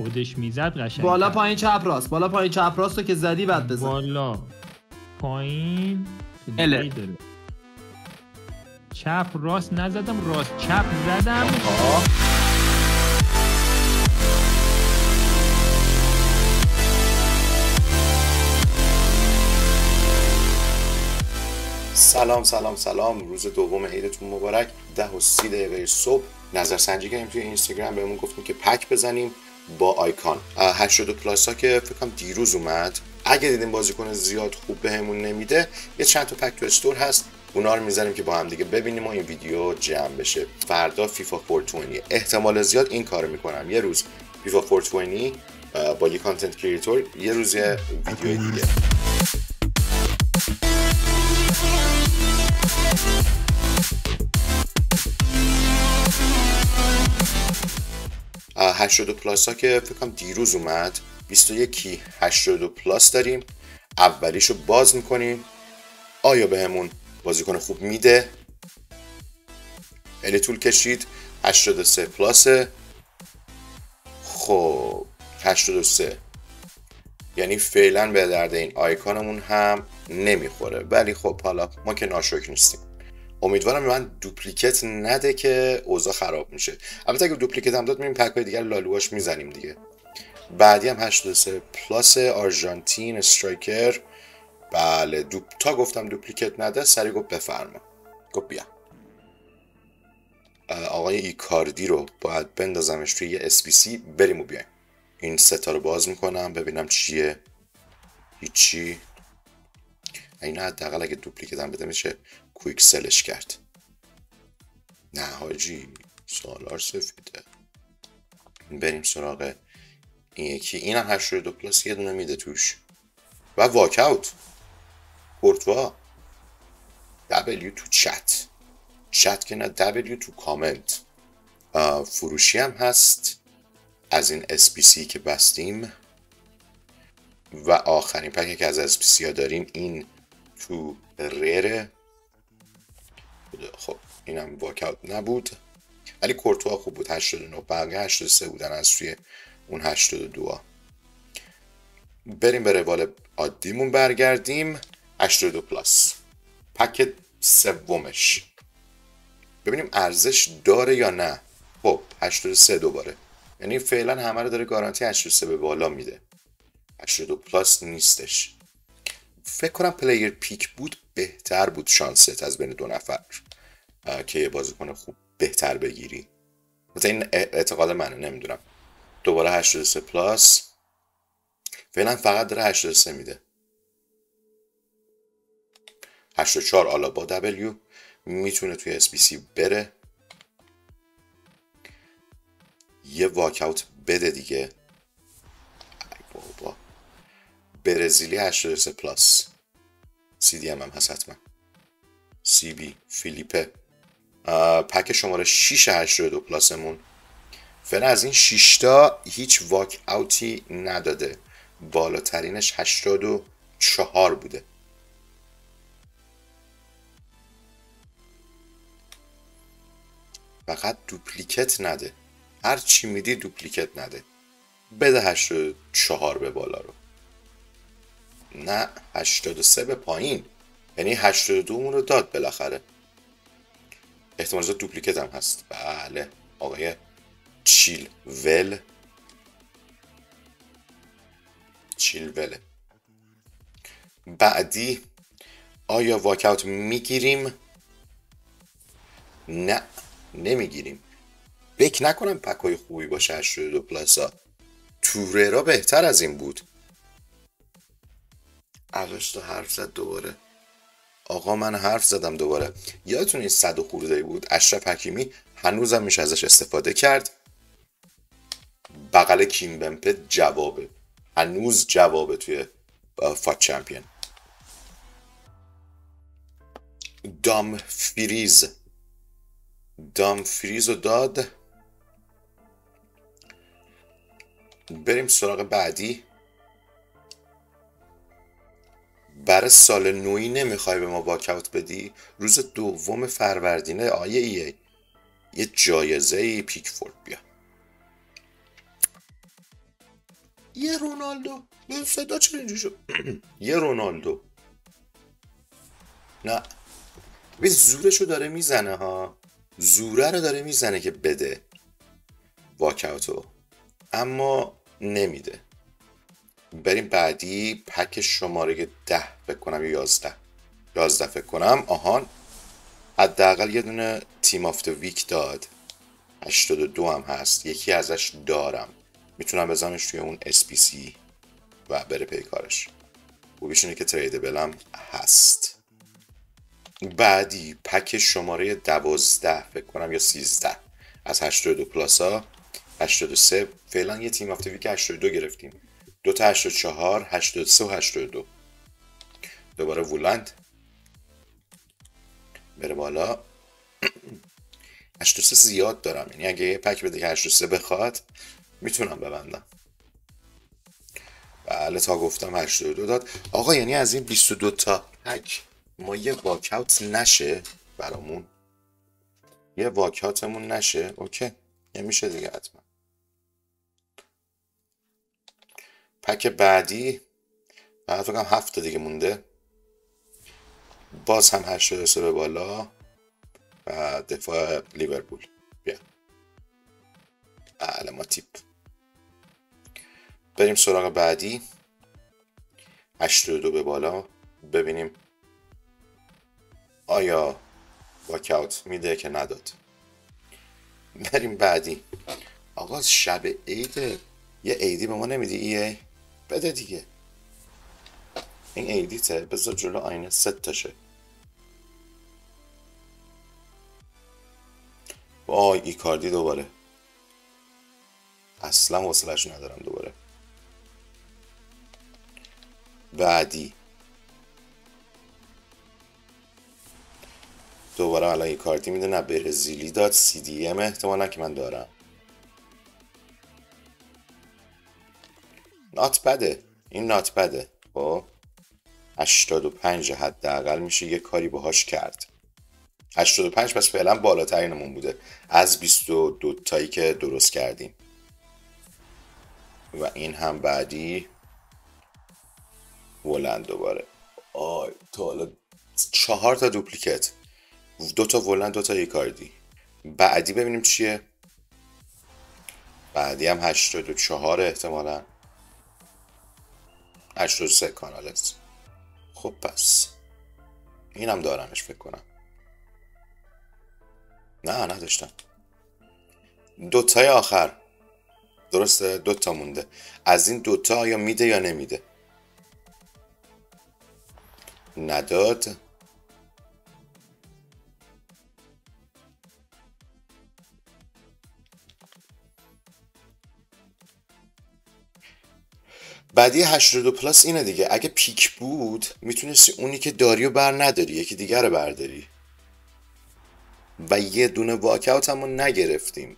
خودش میزد قشنگ بالا پایین چپ راست، بالا پایین چپ راست رو که زدی بعد بزن. بالا پایین اله چپ راست نزدم، راست چپ زدم. سلام روز دوم عیدتون مبارک. 10:30 صبح نظرسنجی کردیم توی اینستاگرام، بهمون گفتیم که پک بزنیم با آیکان 82 پلاس ها که فکر کنم دیروز اومد. اگه دیدیم بازیکن زیاد خوب بهمون نمیده، یه چند تا پک تو استور هست، اونا رو میذاریم که با هم دیگه ببینیم و این ویدیو جمع بشه. فردا فیفا 420 احتمال زیاد این کارو میکنم، یه روز فیفا 420 با یه کانتنت کریئتور، یه روز یه ویدیو دیگه. اه 82 پلاس ها که فکر کنم دیروز اومد. 21 82 پلاس داریم. اولیشو باز میکنیم، آیا بهمون بازیکن خوب میده؟ خیلی طول کشید. 83 پلاسه. خب 83 یعنی فعلا به درد این آیکانمون هم نمیخوره، ولی خب حالا ما که ناشکر نیستیم. امیدوارم من دوپلیکت نده که اوضاع خراب میشه. البته اگه دوپلیکت هم داد میریم پک‌های دیگر لالواش میزنیم دیگه. بعدی هم 83 پلاس آرژانتین استرایکر. بله تا گفتم دوپلیکت نده سریع گفت بفرما، گفت بیا. آقای ایکاردی رو باید بندازمش توی یه SBC بریم و بیایم. این ستا رو باز میکنم ببینم چیه. هیچی. این حداقل اگه دوپلیکت هم بده میشه کویک سلش کرد. نه حاجی سالار سفیده. بریم سراغ این یکی. این هم 82 پلاس یه دونه میده توش و واکاوت. کورتوا W تو چت که نه، W تو کامنت. فروشی هم هست از این SBC که بستیم و آخرین پکی که از SBC ها داریم این تو ریره. خب اینم واکاوت نبود ولی کورتوا خوب بود. 89 بقیه 83 بودن از توی اون 82. بریم به روال عادیمون برگردیم. 82 پلاس پک سومش ببینیم ارزش داره یا نه. خب 83 دوباره، یعنی فعلا همه رو داره گارانتی 83 به بالا میده. 82 پلاس نیستش. فکر کنم پلیر پیک بود بهتر بود شانست از بین دو نفر که یه بازیکن خوب بهتر بگیری. مثلا این اعتقاد منه، نمیدونم. دوباره 83 پلاس فعلا فقط داره 83 میده. 84 آلابا W میتونه توی SBC بره. یه واکاوت بده دیگه. ای بابا. برزیلی 83 پلاس. CDM هم هست حتما. CB فیلیپه. پک شماره 6 82 پلاسمون فعلا از این 6 تا هیچ واک اوتی نداده. بالاترینش 84 بوده. فقط دوپلیکت نده. هر چی میدی دوپلیکت نده. بده 84 به بالا رو، نه 83 به پایین. یعنی 82 مون رو داد بالاخره. احتمال زیاد دوپلیکت هم هست. بله آقای چیل وله. بعدی آیا واکاوت میگیریم؟ نه نمیگیریم. فکر نکنم پکای خوبی باشه. 82 پلاسا توررا بهتر از این بود. عوشتا حرف زد دوباره. آقا من حرف زدم دوباره. یادتون این 100 خورده بود. اشرف حکیمی هنوزم میشه ازش استفاده کرد. بغل کیمبمپه جوابه، هنوز جوابه توی فات چمپیون. دام فریز رو داد. بریم سراغ بعدی. برای سال نوی نمیخوای به ما واکاوت بدی؟ روز 2 فروردین آیه یه جایزه پیک فورد بیا. یه رونالدو. این صدا چرا اینجوری شد؟ یه رونالدو. نه به زورشو داره میزنه ها، زوره رو داره میزنه که بده واکاوتو، اما نمیده. بریم بعدی. پک شماره 10 فکر کنم یا 11 فکر کنم. آهان حداقل یه دونه تیم آف د ویک داد. 82 هم هست، یکی ازش دارم، میتونم بزنمش توی اون SPC و بره پی کارش. خوبیش اینه که تریدبلم هست. بعدی پک شماره 12 فکر کنم یا 13 از 82 پلاسا. 83 فعلا یه تیم آف د ویک 82 گرفتیم، دو تا 84 83 و 82. دوباره وولند بره بالا. 83 زیاد دارم، یعنی اگه یه پک بده که 83 بخواد میتونم ببندم. بله تا گفتم 82 داد. آقا یعنی از این 22 تا پک ما یه واکاوت نشه برامون، یه واکاوتمون نشه. اوکی میشه دیگه حتما. پک بعدی بعد فکرم 7 دیگه مونده. باز هم 83 به بالا و دفاع لیورپول. بیا بله ما تیپ. بریم سراغ بعدی. 82 به بالا، ببینیم آیا واکاوت میده که نداد. بریم بعدی. آقا شب عیده، یه عیدی به ما نمیدی؟ ایه بده دیگه. این عیدیته، بذار جلو آینه 3 تاشه. وای ایکاردی دوباره، اصلا حوصله‌اش ندارم دوباره. بعدی دوباره الان ایکاردی میده، نه برزیلی داد، CDM احتمالا که من دارم. نات بده، این نات بده. خب 85 حداقل میشه یه کاری باهاش کرد. 85 پس فعلا بالاترینمون بوده از 22 تایی که درست کردیم. و این هم بعدی ولند دوباره. آی تا حالا 4 تا دوپلیکت، 2 تا ولند 2 تا ایکاردی. بعدی ببینیم چیه. بعدی هم 84 احتمالا 83 کانالت. خب پس اینم دارمش فکر کنم. نه نداشتم. 2 تای آخر درسته، 2 تا مونده. از این 2 تا آیا میده یا نمیده؟ نداد. بعدی 82 پلاس اینه دیگه، اگه پیک بود میتونستی اونی که داری و بر نداری یکی دیگر رو برداری و یه دونه واکاوت همون نگرفتیم.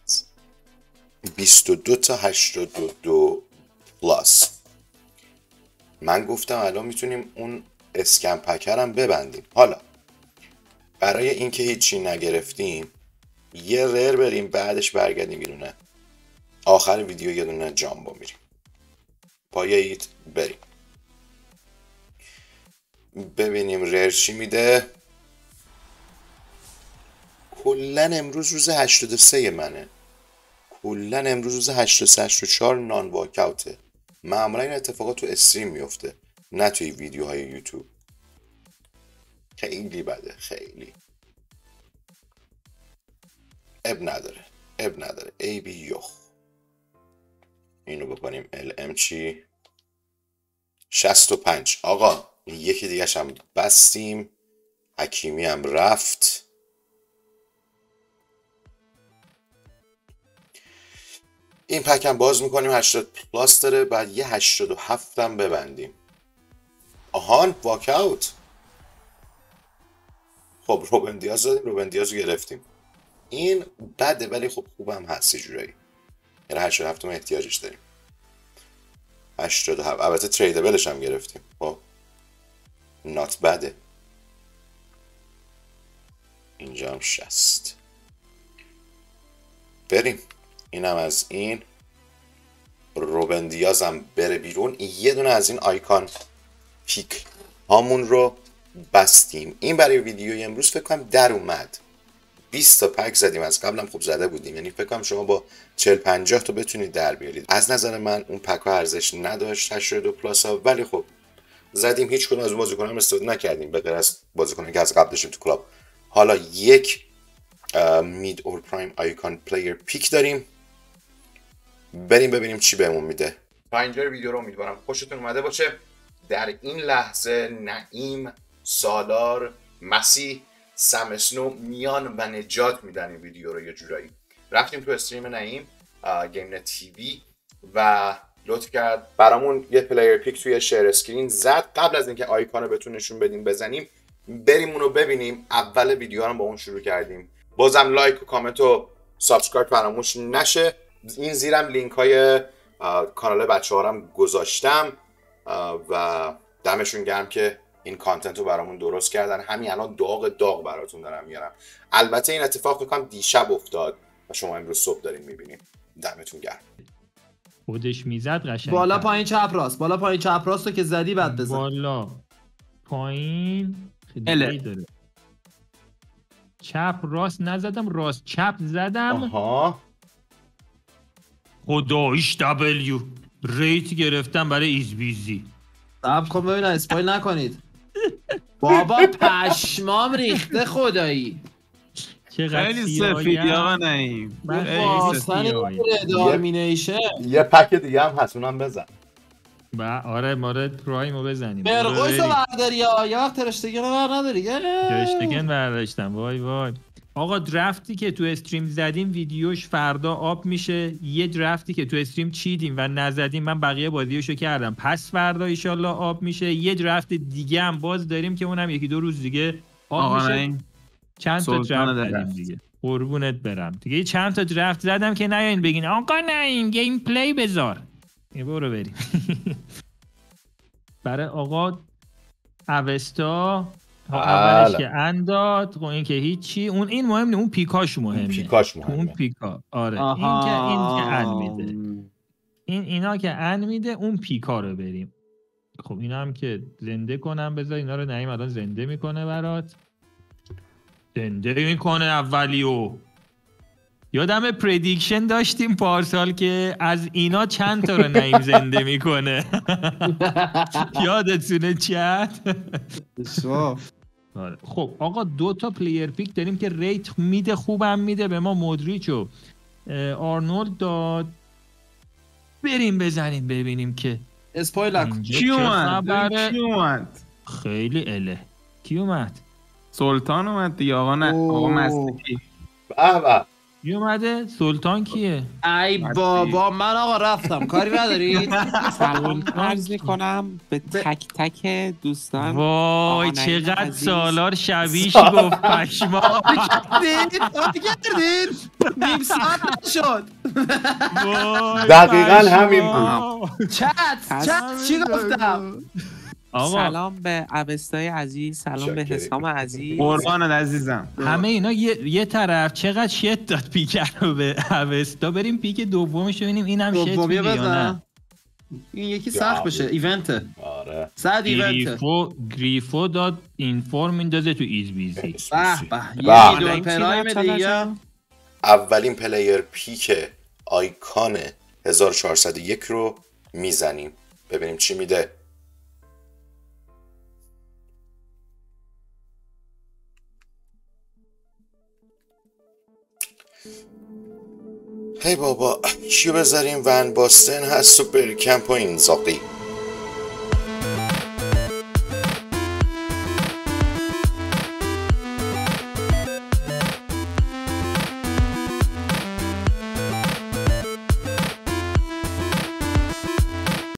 22 تا 82 پلاس. من گفتم الان میتونیم اون اسکم پکر هم ببندیم. حالا برای اینکه هیچی نگرفتیم یه رر بریم بعدش برگردیم بیرونه. آخر ویدیو یه دونه جامبو میریم پایید بریم ببینیم رر چی میده. کلن امروز روز 83 منه، کلن امروز روز 84 نان واکاوته. معمولا این اتفاقات تو استریم میفته نه توی ویدیوهای یوتیوب. خیلی بده، خیلی. اب نداره ای بی یخ. اینو بکنیم LM چی 65. آقا یکی دیگه هم بستیم. حکیمی هم رفت. این پک هم باز میکنیم. 80 پلاس داره، بعد یه 87 هم ببندیم. آهان واکاوت. خب روبن دیاز دادیم، روبن دیاز رو گرفتیم. این بده ولی خب خوبم هست یه جورایی، یعنی 87 ما احتیاجش داریم. 87 البته تریدبلش هم گرفتیم. خب نات بده. اینجا هم 60. بریم اینم از این. روبن دیاز هم بره بیرون، یه دونه از این آیکان پیک هامون رو بستیم. این برای ویدیوی امروز فکر کنم در اومد. 20 تا پک زدیم، از قبلم خوب زده بودیم، یعنی فکر کنم شما با 40 50 تا بتونید در بیارید. از نظر من اون پک ها ارزش نداشت 82 پلاس ها، ولی خب زدیم، هیچ کدوم از اون بازیکن هم استفاده نکردیم به غیر از بازیکنی که از قبل داشتیم تو کلاب. حالا یک مید اور پرایم آیکان پلیر پیک داریم، بریم ببینیم چی بهمون میده. تا اینجا ویدیو رو امیدوارم خوشتون اومده باشه. در این لحظه نعیم، سالار، مسیح، سم اسنو میان و نجات میدن این ویدیو رو. یه جورایی رفتیم تو استریم نعیم گیم نت تی وی و لطف کرد برامون یه پلیر پیک توی شیر اسکرین زد. قبل از اینکه آیکون رو بهتون نشون بدیم بزنیم، بریم اونو ببینیم. اول ویدیو رو با اون شروع کردیم. بازم لایک و کامنت و سابسکرایب فراموش نشه. این زیرم لینک های کانال بچه ها رو هم گذاشتم و دمشون گرم که این کانتنت رو برامون درست کردن. همین الان داغ براتون دارم میارم. البته این اتفاق بکنم دیشب افتاد و شما امروز صبح دارین میبینید. دمتون گرم. خودش میزد قشنگ. بالا پایین چپ راست، بالا پایین چپ راست رو که زدی بعد بزن. بالا پایین خیلی داره. چپ راست نزدم، راست چپ زدم. آها خداییش دبلیو ریت گرفتم برای ایزبیزی. صبر کن ببینم اسپایل نکنید. بابا پشمام ریخته خدایی. خیلی سفیدی آقا نعیم. دارمینیشن یه پک دیگه هم هست، اونم بزن. آره مارد پرایم رو بزنیم. برقویس رو برداری یا یه وقت ترشتگن رو بر نداری. ترشتگن برداشتم. وای آقا درفتی که تو استریم زدیم ویدیوش فردا آب میشه. یه درفتی که تو استریم چیدیم و نزدیم من بقیه بازیشو کردم، پس فردا ایشالله آب میشه. یه درفت دیگه هم باز داریم که اونم 1-2 روز دیگه آب میشه. چند تا درفت زدیم دیگه. قربونت برم دیگه. چند تا درفت زدم که نیاین بگین آقا نعیم گیم پلی بذار. برو بریم. برای آقا اوستا اولش که انداد، خب این که هیچی، اون این مهم نه، اون پیکاش مهمه. پیکاش مهمه. اون پیکا آره. این که ان میده. اینا که ان میده، اون پیکا رو بریم. خب اینا هم که زنده کنم، بذار اینا رو نعیم الان زنده میکنه برات. زنده میکنه اولیو. یادم پردیکشن داشتیم پارسال که از اینا چند تا رو نعیم زنده میکنه. یادتونه چت؟ خب آقا 2 تا پلیر پیک داریم که ریت میده، خوبم میده به ما. مودریچ و آرنولد داد. بریم بزنیم ببینیم که اسپایل نکن. کی اومد؟ خیلی اله. کی اومد؟ سلطان اومد دیگه آقا. نه آقا مسیحی. به کی اومده؟ سلطان کیه؟ ای بابا من آقا رفتم، کاری ندارید؟ سلام عرض میکنم به تک تک دوستان. وای چقدر سالار شبیه‌ش گفت. پشما گردید نیم ساعت شد. دقیقا همین بود. چت چی گفتم؟ سلام به اوستای عزیز، سلام به حسام عزیز. قربانت عزیزم. همه اینا یه طرف. چقدر شت داد پیکر رو به اوستا. بریم پیک دومش رو ببینیم اینم شت میده یا نه. این یکی سخت بشه. ایونته. آره. صد ایونته. گریفو داد اینفورم میندازه تو ایزبیزی. به یه پرایم دیگه. اولین پلیر پیک آیکان 1401 رو میزنیم ببینیم چی میده. هی بابا کیو بذاریم؟ ون باستن هست، سوپر کمپ و اینزاقی.